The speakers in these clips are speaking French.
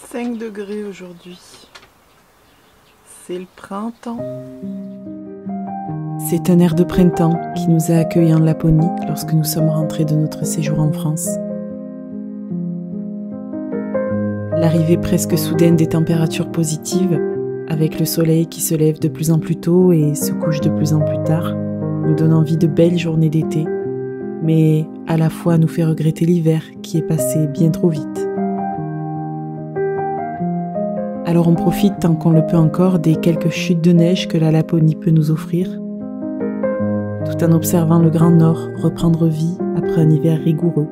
5 degrés aujourd'hui. C'est le printemps. C'est un air de printemps qui nous a accueillis en Laponie lorsque nous sommes rentrés de notre séjour en France. L'arrivée presque soudaine des températures positives, avec le soleil qui se lève de plus en plus tôt et se couche de plus en plus tard, nous donne envie de belles journées d'été, mais à la fois nous fait regretter l'hiver qui est passé bien trop vite. Alors on profite tant qu'on le peut encore des quelques chutes de neige que la Laponie peut nous offrir, tout en observant le Grand Nord reprendre vie après un hiver rigoureux.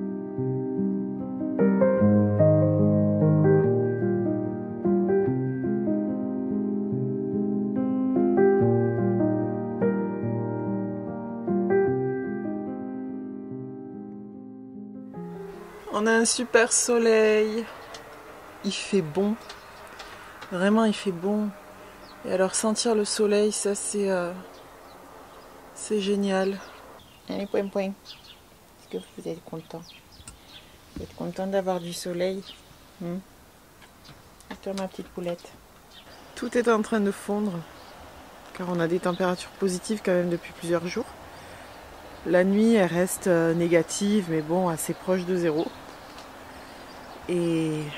On a un super soleil. Il fait bon. Vraiment, il fait bon. Et alors sentir le soleil, ça c'est génial. Allez, point. Est-ce que vous êtes content? Vous êtes content d'avoir du soleil? Et toi, ma petite poulette? Tout est en train de fondre, car on a des températures positives quand même depuis plusieurs jours. La nuit, elle reste négative, mais bon, assez proche de zéro. Et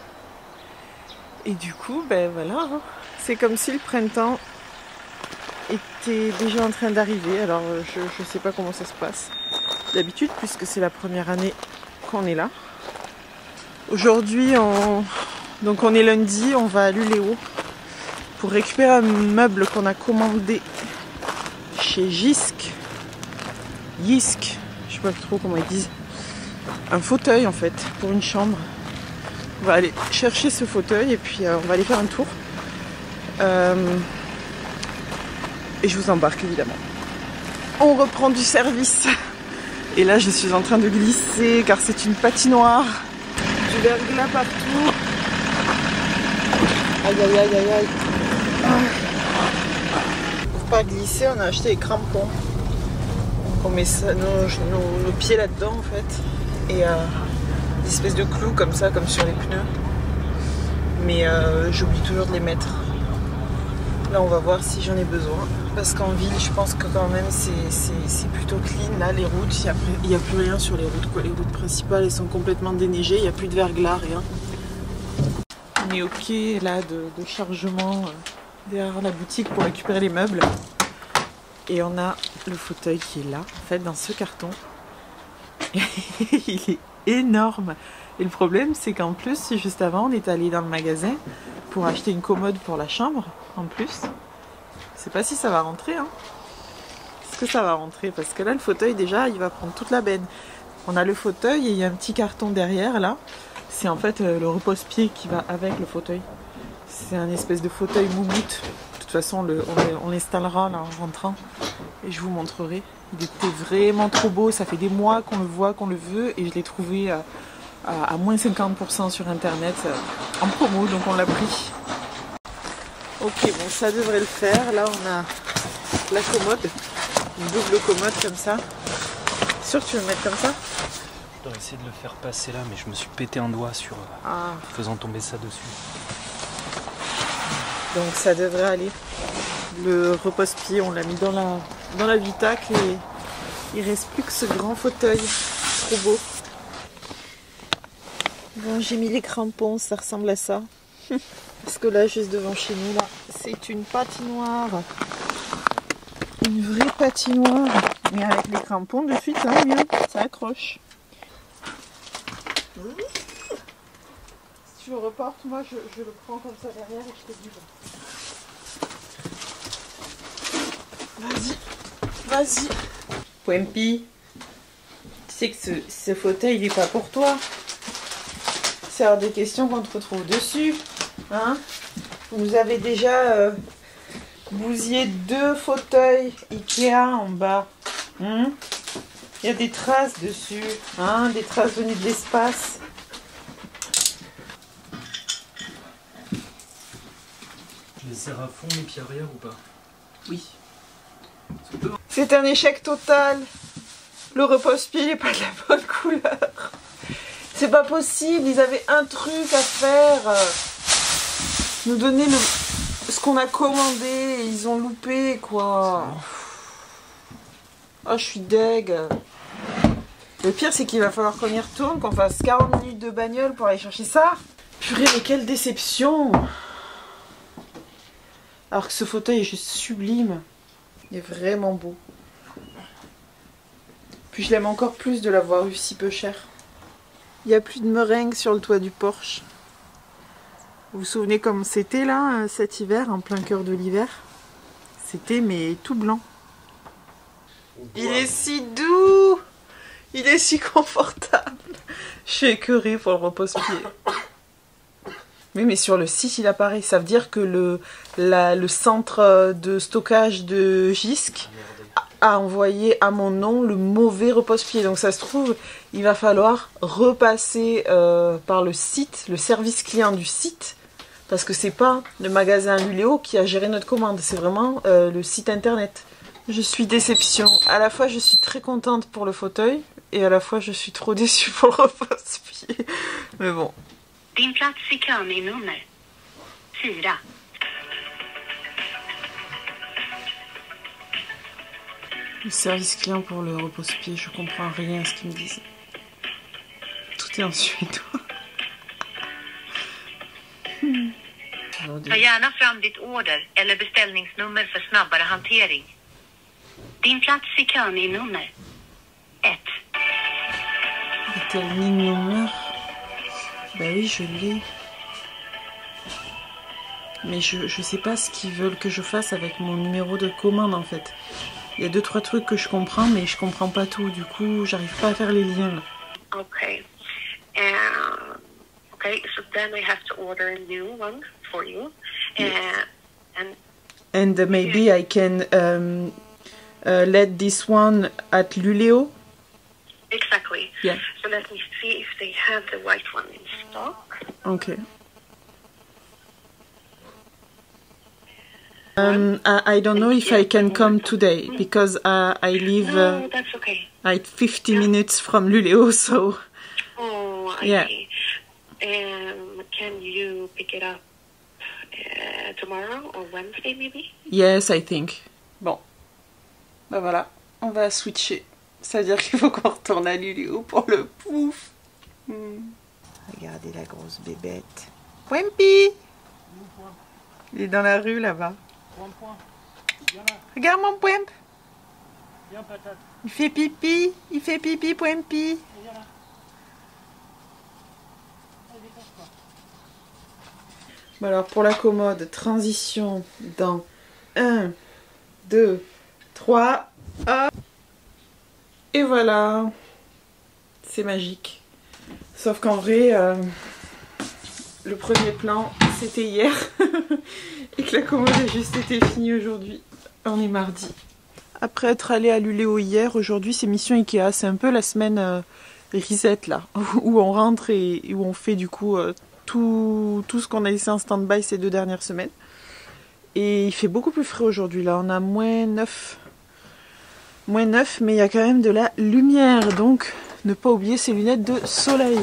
du coup, ben voilà, hein. C'est comme si le printemps était déjà en train d'arriver. Alors, je sais pas comment ça se passe d'habitude, puisque c'est la première année qu'on est là. Aujourd'hui, donc on est lundi, on va à Luleå pour récupérer un meuble qu'on a commandé chez Jysk, je sais pas trop comment ils disent, un fauteuil en fait pour une chambre. On va aller chercher ce fauteuil et puis on va aller faire un tour et je vous embarque évidemment. On reprend du service et là je suis en train de glisser car c'est une patinoire, du verglas partout. Aïe. Pour pas glisser, on a acheté des crampons. On met ça, nos pieds là-dedans en fait, et des espèces de clous comme ça, comme sur les pneus. Mais j'oublie toujours de les mettre. Là on va voir si j'en ai besoin. Parce qu'en ville je pense que quand même c'est plutôt clean. Là les routes, il n'y a plus rien sur les routes, quoi. Les routes principales elles sont complètement déneigées, il n'y a plus de verglas, rien. On est au quai là de chargement derrière la boutique pour récupérer les meubles. Et on a le fauteuil qui est là, en fait, dans ce carton. Il est énorme. Et le problème, c'est qu'en plus, juste avant, on est allé dans le magasin pour acheter une commode pour la chambre, en plus. Je sais pas si ça va rentrer, hein. Est-ce que ça va rentrer? Parce que là, le fauteuil, déjà, il va prendre toute la benne. On a le fauteuil et il y a un petit carton derrière, là. C'est en fait le repose-pied qui va avec le fauteuil. C'est un espèce de fauteuil moumoute. De toute façon, on l'installera là en rentrant et je vous montrerai. Il était vraiment trop beau, ça fait des mois qu'on le voit, qu'on le veut et je l'ai trouvé à moins 50% sur internet en promo, donc on l'a pris. Ok, bon, ça devrait le faire. Là, on a la commode, une double commode comme ça. Sûr que tu veux le mettre comme ça? Je dois essayer de le faire passer là, mais je me suis pété un doigt sur faisant tomber ça dessus. Donc ça devrait aller. Le repose-pied, on l'a mis dans la Vitac et il reste plus que ce grand fauteuil. Trop beau. Bon, j'ai mis les crampons, ça ressemble à ça. Parce que là, juste devant chez nous, là, c'est une patinoire. Une vraie patinoire. Mais avec les crampons dessus, ça mieux, ça accroche. Si tu le reportes, moi je le prends comme ça derrière et je te dis bon. Vas-y. Poempy, tu sais que ce fauteuil il est pas pour toi. C'est hors des questions qu'on te retrouve dessus. Hein? Vous nous avez déjà bousillé 2 fauteuils Ikea en bas. Il y a des traces dessus, hein? Des traces venues de l'espace. Je les serre à fond les pieds arrière ou pas? Oui. C'est un échec total. Le repose-pied n'est pas de la bonne couleur. C'est pas possible, ils avaient un truc à faire. Nous donner ce qu'on a commandé et ils ont loupé quoi. Oh, je suis deg. Le pire c'est qu'il va falloir qu'on y retourne, qu'on fasse 40 minutes de bagnole pour aller chercher ça. Purée, mais quelle déception. Alors que ce fauteuil est juste sublime. Il est vraiment beau. Puis je l'aime encore plus de l'avoir eu si peu cher. Il n'y a plus de meringue sur le toit du Porsche. Vous vous souvenez comme c'était là cet hiver, en plein cœur de l'hiver? C'était mais tout blanc. Il est si doux. Il est si confortable. Je suis écœurée pour le repose-pied. Oui, mais sur le site il apparaît. Ça veut dire que le centre de stockage de JISC a envoyé à mon nom le mauvais repose-pied. Donc ça se trouve, il va falloir repasser par le site, le service client du site, parce que c'est pas le magasin Luléo qui a géré notre commande, c'est vraiment le site internet. Je suis déception. À la fois je suis très contente pour le fauteuil et à la fois je suis trop déçue pour le repose-pied. Mais bon. Din plats I kön är nummer 4. Le service client pour le repose-pied, je comprends rien à ce qu'ils me disent. Tout est en suédois. Ta gärna fram ditt order eller beställningsnummer för snabbare hantering. Din plats I kön är nummer 1. Bestellningnummer. Bah oui, je l'ai. Mais je sais pas ce qu'ils veulent que je fasse avec mon numéro de commande en fait. Il y a 2-3 trucs que je comprends, mais je comprends pas tout. Du coup, j'arrive pas à faire les liens là. Okay. Okay, so then I have to order a new one for you. And maybe I can let this one at Luléo. Exactly. Yeah. So let me see if they have the right one in stock. Okay. I don't know if I can come today because I live No, that's okay. like 50 minutes from Luléo, so Oh, I yeah. see. Can you pick it up tomorrow or Wednesday maybe? Yes, I think. Bon, bah voilà, on va switcher. Ça veut dire qu'il faut qu'on retourne à Luléo pour le pouf. Regardez la grosse bébête. Wimpy! Il est dans la rue là-bas. Regarde mon Pwemp. Il fait pipi, Pwempy. Bon alors pour la commode, transition dans 1, 2, 3, hop. Et voilà. C'est magique. Sauf qu'en vrai, le premier plan c'était hier. Et que la commode a juste été finie aujourd'hui. On est mardi. Après être allé à Luléo hier, aujourd'hui c'est mission Ikea. C'est un peu la semaine reset là. Où on rentre et où on fait du coup tout ce qu'on a laissé en stand-by ces 2 dernières semaines. Et il fait beaucoup plus frais aujourd'hui là. On a moins 9. Moins 9, mais il y a quand même de la lumière. Donc ne pas oublier ses lunettes de soleil.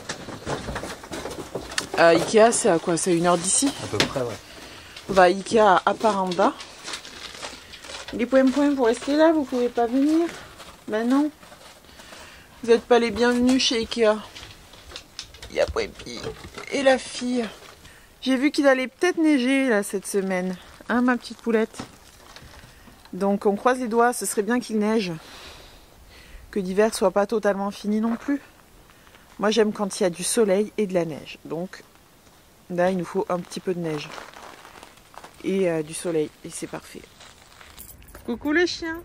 Ikea c'est à quoi? C'est à 1 heure d'ici? À peu près, ouais. On va à Ikea à Haparanda. Les points pour rester là, vous pouvez pas venir. Ben non. Vous n'êtes pas les bienvenus chez Ikea. Il y a Poempy et la fille. J'ai vu qu'il allait peut-être neiger là cette semaine. Hein ma petite poulette? Donc on croise les doigts, ce serait bien qu'il neige. Que l'hiver soit pas totalement fini non plus. Moi j'aime quand il y a du soleil et de la neige. Donc là il nous faut un petit peu de neige. Et du soleil. Et c'est parfait. Coucou le chien.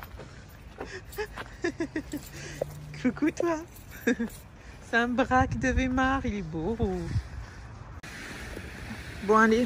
Coucou toi. C'est un braque de Weimar, il est beau. Bon allez.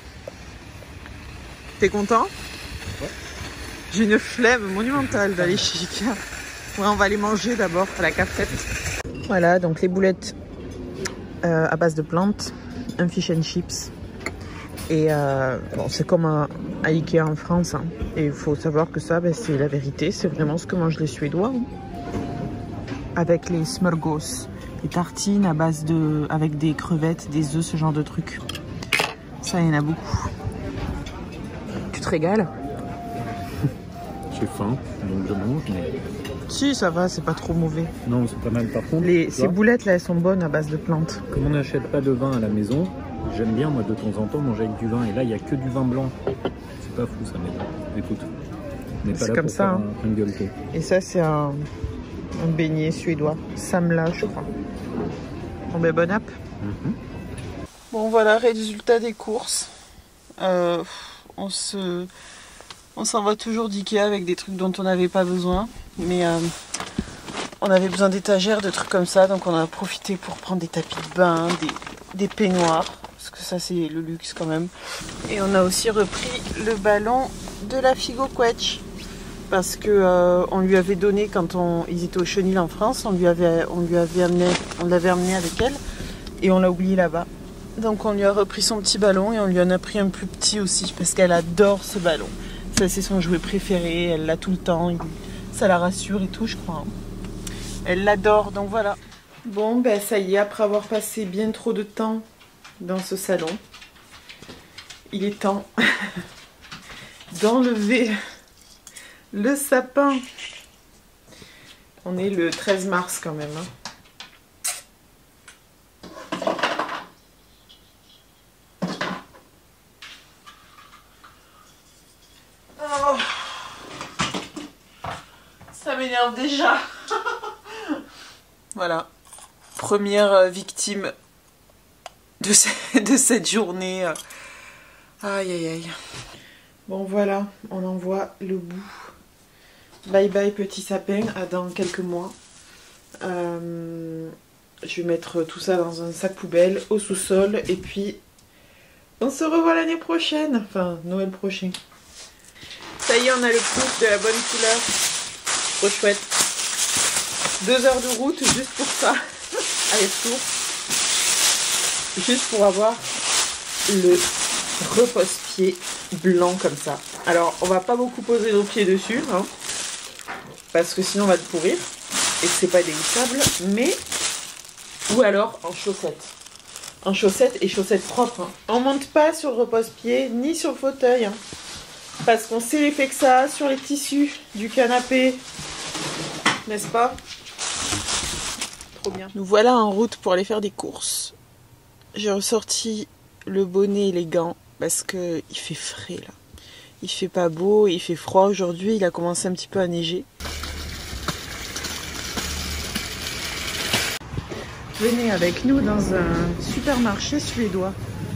T'es content? Ouais. J'ai une flemme monumentale d'aller chez Ikea. Ouais, on va les manger d'abord à la cafette. Voilà, donc les boulettes à base de plantes, un fish and chips. Et bon, c'est comme à Ikea en France. Hein. Et il faut savoir que ça, ben, c'est la vérité. C'est vraiment ce que mangent les Suédois. Hein. Avec les smörgås. Des tartines à base de... avec des crevettes, des œufs, ce genre de trucs. Ça, il y en a beaucoup. Tu te régales? J'ai faim, donc je mange, mais... Si, ça va, c'est pas trop mauvais. Non, c'est pas mal. Par contre, ces boulettes là, elles sont bonnes à base de plantes. Comme on n'achète pas de vin à la maison, j'aime bien moi de temps en temps manger avec du vin. Et là, il n'y a que du vin blanc. C'est pas fou ça, mais écoute. C'est comme ça. Hein. Un gueuleté. Et ça, c'est un beignet suédois. Samla, je crois. Bon, ben, bon app. Bon, voilà, résultat des courses. On s'en va toujours d'Ikea avec des trucs dont on n'avait pas besoin. Mais on avait besoin d'étagères, de trucs comme ça. Donc on a profité pour prendre des tapis de bain, des peignoirs. Parce que ça c'est le luxe quand même. Et on a aussi repris le ballon de la Figo Quetch. Parce que on lui avait donné quand ils étaient au Chenil en France. On l'avait amené avec elle. Et on l'a oublié là-bas. Donc on lui a repris son petit ballon et on lui en a pris un plus petit aussi. Parce qu'elle adore ce ballon. Ça c'est son jouet préféré, elle l'a tout le temps, ça la rassure et tout je crois. Elle l'adore, donc voilà. Bon ben ça y est, après avoir passé bien trop de temps dans ce salon, il est temps d'enlever le sapin. On est le 13 mars quand même. Hein. Ça m'énerve déjà. Voilà. Première victime de cette journée. Aïe aïe aïe. Bon voilà, on en voit le bout. Bye bye petit sapin, à dans quelques mois. Je vais mettre tout ça dans un sac poubelle au sous-sol et puis on se revoit l'année prochaine. Enfin, Noël prochain. Ça y est, on a le pouf de la bonne couleur. Trop chouette. 2 heures de route juste pour ça. Aller-retour. Juste pour avoir le repose-pied blanc comme ça. Alors, on va pas beaucoup poser nos pieds dessus. Hein, parce que sinon on va le pourrir. Et que c'est pas déguisable. Mais... Ou alors en chaussettes. En chaussettes et chaussettes propres. Hein. On monte pas sur le repose-pied ni sur le fauteuil. Hein. Parce qu'on sait l'effet que ça a sur les tissus du canapé. N'est-ce pas? Trop bien. Nous voilà en route pour aller faire des courses. J'ai ressorti le bonnet et les gants parce que il fait frais là. Il fait pas beau, il fait froid aujourd'hui. Il a commencé un petit peu à neiger. Venez avec nous dans un supermarché suédois.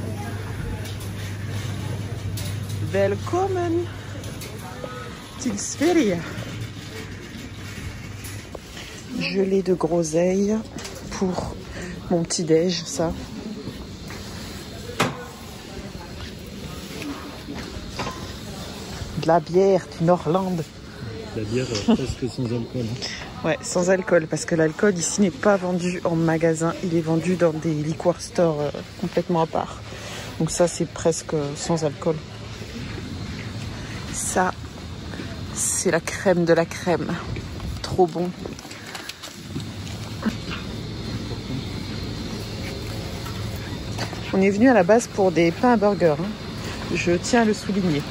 Välkommen till Sverige. Gelée de groseille pour mon petit déj, ça. De la bière du Norrland. La bière presque sans alcool. Ouais, sans alcool, parce que l'alcool ici n'est pas vendu en magasin, il est vendu dans des liquor stores complètement à part. Donc ça c'est presque sans alcool. Ça, c'est la crème de la crème. Trop bon. On est venu à la base pour des pains à burger. Hein. Je tiens à le souligner.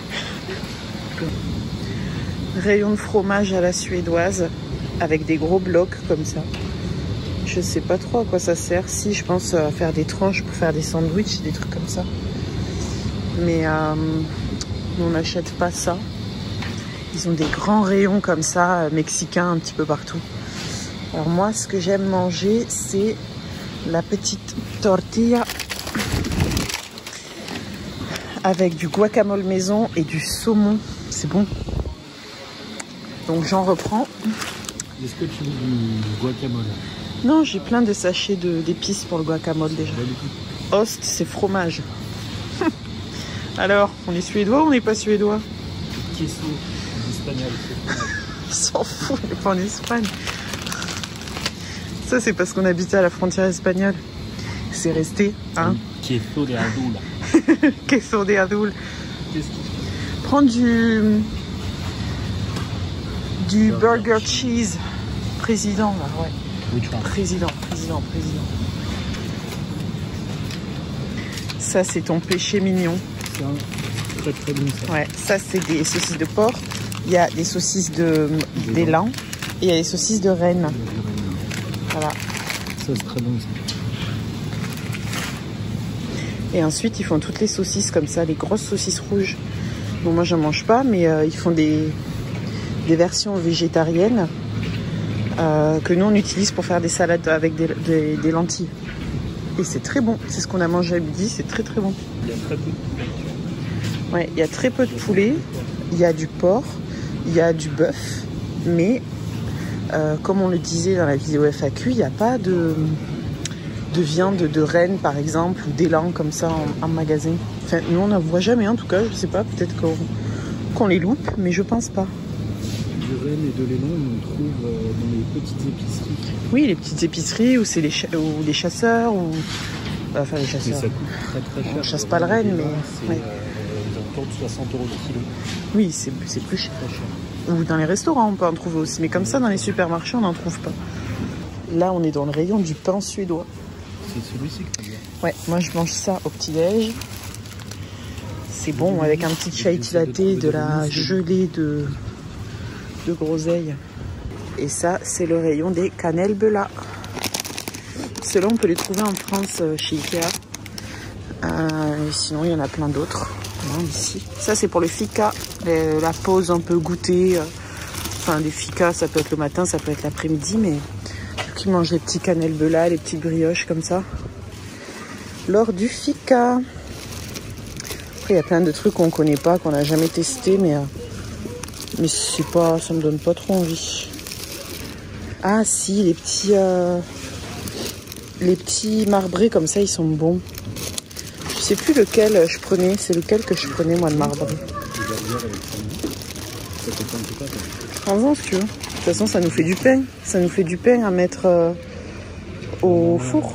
Rayon de fromage à la suédoise, avec des gros blocs comme ça. Je sais pas trop à quoi ça sert. Si, je pense à faire des tranches pour faire des sandwichs, des trucs comme ça. Mais on n'achète pas ça. Ils ont des grands rayons comme ça, mexicains un petit peu partout. Alors moi, ce que j'aime manger, c'est la petite tortilla avec du guacamole maison et du saumon. C'est bon. Donc j'en reprends. Est-ce que tu veux du guacamole? Non, j'ai plein de sachets d'épices pour le guacamole déjà. Ost, c'est fromage. Alors, on est suédois ou on n'est pas suédois? Queso, en espagnol. Il s'en fout, on n'est pas en Espagne. Ça, c'est parce qu'on habitait à la frontière espagnole. C'est resté, hein? Queso de Adul. Queso de Adul. Qu'est-ce qu'il faut? Prends du burger cheese président, là, ouais. Président. Ça, c'est ton péché mignon. Ça, très très bon ça. Ouais, ça, c'est des saucisses de porc. Il y a des saucisses d'élan et il y a des saucisses de rennes. Voilà. Ça, c'est très bon ça. Et ensuite, ils font toutes les saucisses comme ça, les grosses saucisses rouges. Bon, moi, j'en mange pas, mais ils font des versions végétariennes que nous, on utilise pour faire des salades avec des lentilles. Et c'est très bon. C'est ce qu'on a mangé à midi, c'est très très bon. Il y a très peu de poulet. Ouais, il y a très peu de poulet, il y a du porc, il y a du bœuf, mais comme on le disait dans la vidéo FAQ, il n'y a pas de viande de renne par exemple ou d'élan comme ça en magasin. Enfin, nous on n'en voit jamais en tout cas, je sais pas, peut-être qu'on les loupe, mais je pense pas. Du renne et de l'élan, on trouve dans les petites épiceries. Oui, les petites épiceries ou c'est les chasseurs ou enfin les chasseurs. Mais ça coûte très très cher. On chasse pas le renne, mais c'est ouais. autour de 60 € le kilo. Oui, c'est plus cher. Ou dans les restaurants, on peut en trouver aussi, mais comme ça dans les supermarchés, on n'en trouve pas. Là, on est dans le rayon du pain suédois. C'est celui-ci que tu as bien. Ouais, moi je mange ça au petit-déj. C'est bon, avec un petit chai latte, de la gelée de groseille. Et ça, c'est le rayon des cannelles Bella. Ceux-là, on peut les trouver en France chez Ikea. Sinon, il y en a plein d'autres. Ici. Ça, c'est pour le fika, la pause un peu goûter. Enfin, des fikas, ça peut être le matin, ça peut être l'après-midi, mais qui mangent les petits cannelles Bella, les petites brioches comme ça. Lors du fika. Après, il y a plein de trucs qu'on connaît pas, qu'on n'a jamais testé, mais c'est pas, ça me donne pas trop envie. Ah si, les petits marbrés comme ça, ils sont bons. Je sais plus lequel je prenais, c'est lequel que je prenais moi de marbré. Prends-en si tu veux. De toute façon, ça nous fait du pain. Ça nous fait du pain à mettre au four.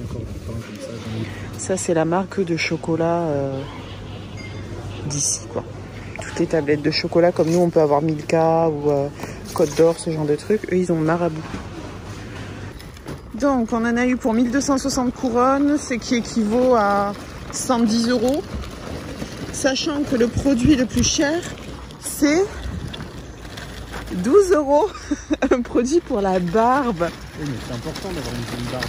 Ça, c'est la marque de chocolat d'ici, quoi. Toutes les tablettes de chocolat, comme nous, on peut avoir Milka ou Côte d'Or, ce genre de trucs. Eux, ils ont Marabout. Donc, on en a eu pour 1260 couronnes, ce qui équivaut à 110 €. Sachant que le produit le plus cher, c'est 12 €. Un produit pour la barbe. Oui, mais c'est important d'avoir une bonne barbe.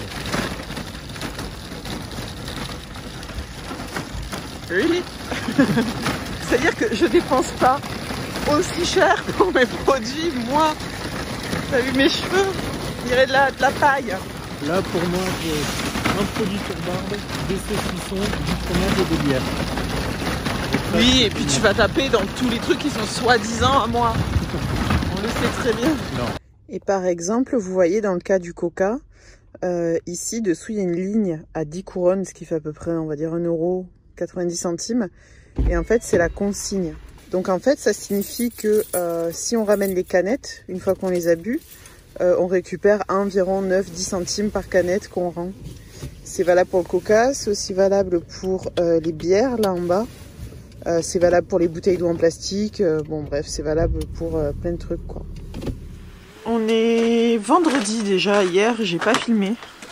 Oui. C'est-à-dire que je dépense pas aussi cher pour mes produits, moi. T'as vu mes cheveux? On dirait de la paille. Là, pour moi, j'ai un produit pour barbe, des saucissons, du fromage et des bières. Oui, et puis tu vas taper dans tous les trucs qui sont soi-disant à moi. On le sait très bien. Non. Et par exemple, vous voyez dans le cas du coca, ici, dessous, il y a une ligne à 10 couronnes, ce qui fait à peu près, on va dire, 1,90 €. Et en fait, c'est la consigne. Donc en fait, ça signifie que si on ramène les canettes, une fois qu'on les a bu, on récupère environ 9-10 centimes par canette qu'on rend. C'est valable pour le coca, c'est aussi valable pour les bières, là en bas. C'est valable pour les bouteilles d'eau en plastique. Bon bref, c'est valable pour plein de trucs, quoi. On est vendredi déjà. Hier, j'ai pas filmé.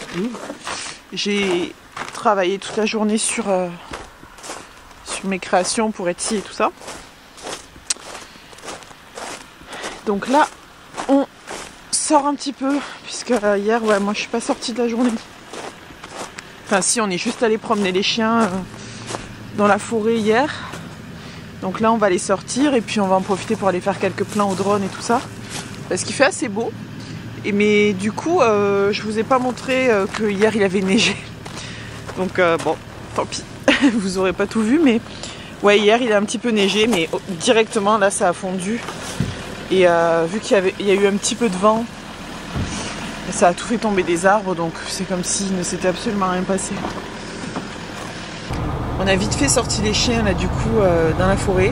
J'ai travaillé toute la journée sur mes créations pour Etsy et tout ça. Donc là, on sort un petit peu, puisque hier, ouais, moi je suis pas sortie de la journée. Enfin si, on est juste allé promener les chiens dans la forêt hier. Donc là, on va les sortir et puis on va en profiter pour aller faire quelques plans au drone et tout ça. Parce qu'il fait assez beau. Mais du coup, je vous ai pas montré que hier il avait neigé. Donc bon, tant pis. Vous aurez pas tout vu, mais ouais, hier il a un petit peu neigé, mais directement là ça a fondu. Et vu qu'il y a eu un petit peu de vent, ça a tout fait tomber des arbres, donc c'est comme s'il ne s'était absolument rien passé. On a vite fait sortir les chiens là du coup dans la forêt,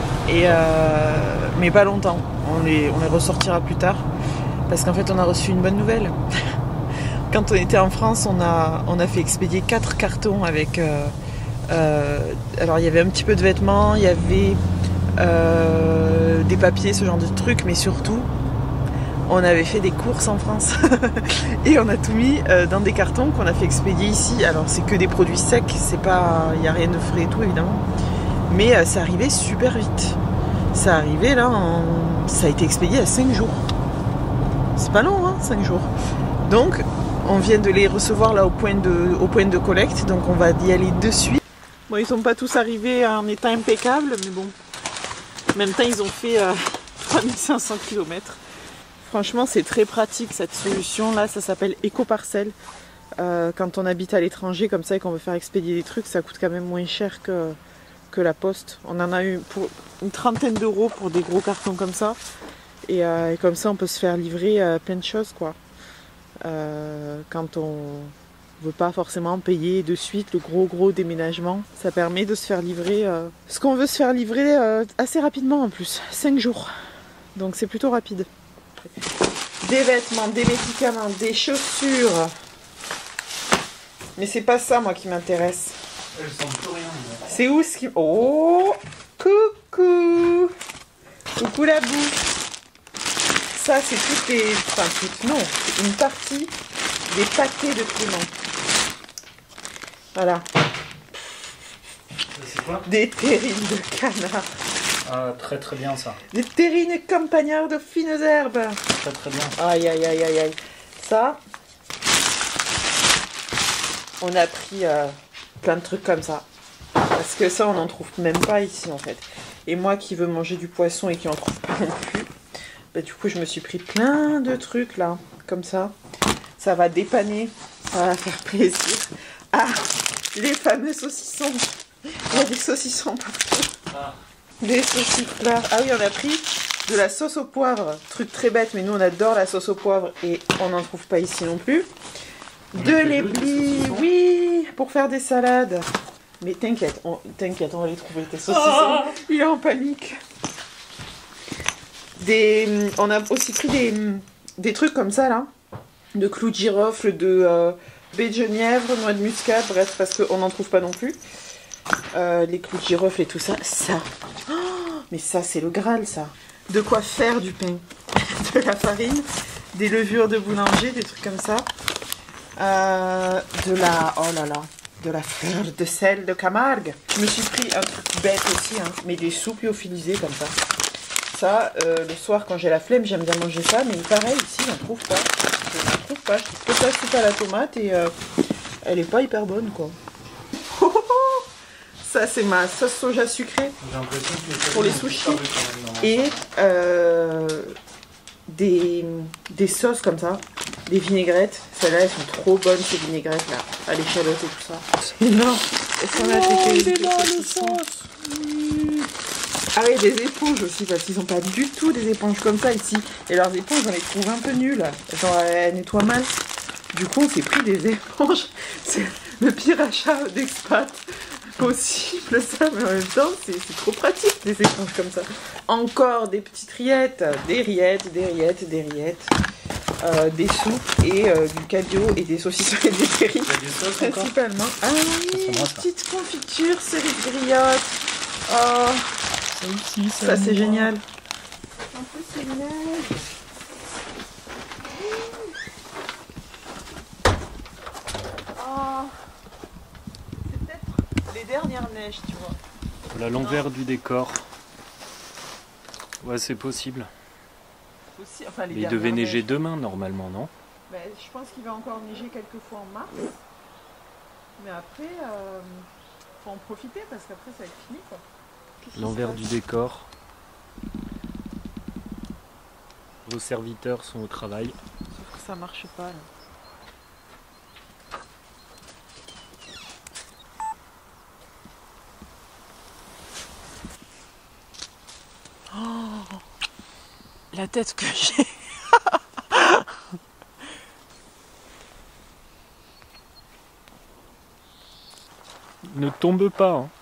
mais pas longtemps. On les ressortira plus tard, parce qu'en fait on a reçu une bonne nouvelle. Quand on était en France, on a fait expédier 4 cartons avec... alors il y avait un petit peu de vêtements, il y avait des papiers, ce genre de trucs, mais surtout On avait fait des courses en France et on a tout mis dans des cartons qu'on a fait expédier ici. Alors c'est que des produits secs, c'est pas, il n'y a rien de frais et tout évidemment. Mais ça arrivait super vite. Ça arrivait là, ça a été expédié à 5 jours. C'est pas long, hein, 5 jours. Donc on vient de les recevoir là au point de collecte, donc on va y aller de suite. Bon, ils sont pas tous arrivés en état impeccable, mais bon. En même temps, ils ont fait 3500 km. Franchement, c'est très pratique cette solution là, ça s'appelle Ecoparcel. Quand on habite à l'étranger comme ça et qu'on veut faire expédier des trucs, ça coûte quand même moins cher que la poste. On en a eu pour une trentaine d'euros pour des gros cartons comme ça. Et comme ça, on peut se faire livrer plein de choses, quoi. Quand on veut pas forcément payer de suite le gros déménagement, ça permet de se faire livrer ce qu'on veut se faire livrer assez rapidement en plus, 5 jours. Donc c'est plutôt rapide. Des vêtements, des médicaments, des chaussures. Mais c'est pas ça moi qui m'intéresse. Elles sentent plus rien. C'est où ce qui... Oh, coucou. Coucou la boue. Ça c'est toutes les... Enfin toutes, non. C'est une partie des paquets de piment. Voilà. C'est quoi? Des terrines de canard. Ah, très très bien ça. Des terrines campagnardes de fines herbes. Très très bien. Aïe aïe aïe aïe aïe. Ça, on a pris plein de trucs comme ça. Parce que ça, on n'en trouve même pas ici en fait. Et moi qui veux manger du poisson et qui en trouve pas non plus, bah, du coup je me suis pris plein de trucs là, comme ça. Ça va dépanner, ça va faire plaisir. Ah, les fameux saucissons. Il y a des saucissons partout. Ah. Des saucisses là. Ah oui, on a pris de la sauce au poivre. Truc très bête, mais nous on adore la sauce au poivre et on n'en trouve pas ici non plus. De l'éblis, oui, pour faire des salades. Mais t'inquiète, on va les trouver, tes saucissons. Oh, il est en panique. On a aussi pris des trucs comme ça là. De clous de girofle, de baie de genièvre, noix de muscade, bref, parce qu'on n'en trouve pas non plus. Les clous de girofle et tout ça. Ça. Oh, mais ça, c'est le Graal, ça. De quoi faire du pain. De la farine, des levures de boulanger, des trucs comme ça. Oh là là, de la fleur de sel de Camargue. Je me suis pris un truc bête aussi, hein, mais des soupes lyophilisées comme ça. Ça, le soir quand j'ai la flemme, j'aime bien manger ça, mais pareil, ici, j'en trouve pas. Je n'en trouve pas. Je trouve que la soupe à la tomate et elle est pas hyper bonne, quoi. Ça, c'est ma sauce soja sucrée pour les sushis. Et des sauces comme ça, des vinaigrettes. Celles-là, elles sont trop bonnes, ces vinaigrettes là, à l'échalote et tout ça. C'est énorme. Ah oui, des éponges aussi, parce qu'ils n'ont pas du tout des éponges comme ça ici. Et leurs éponges, on les trouve un peu nulles. Genre, elles nettoient mal. Du coup, on s'est pris des éponges. C'est le pire achat d'expat possible, ça. Mais en même temps, c'est trop pratique, des éponges comme ça. Encore des petites rillettes. Des rillettes. Des soupes et du cabillaud et des saucissons et des terrines. Principalement. Ah oui, une petite confiture, série de griottes. Oh, ça c'est génial. En plus c'est neige. Oh, c'est peut-être les dernières neiges, tu vois. L'envers du décor. Ouais, c'est possible. Aussi, enfin, mais il devait neiger demain normalement, non? Ben, je pense qu'il va encore neiger quelques fois en mars. Mais après, faut en profiter parce qu'après ça va être fini, quoi. L'envers du décor. Vos serviteurs sont au travail. Sauf que ça marche pas là. Oh, la tête que j'ai. Ne tombe pas, hein.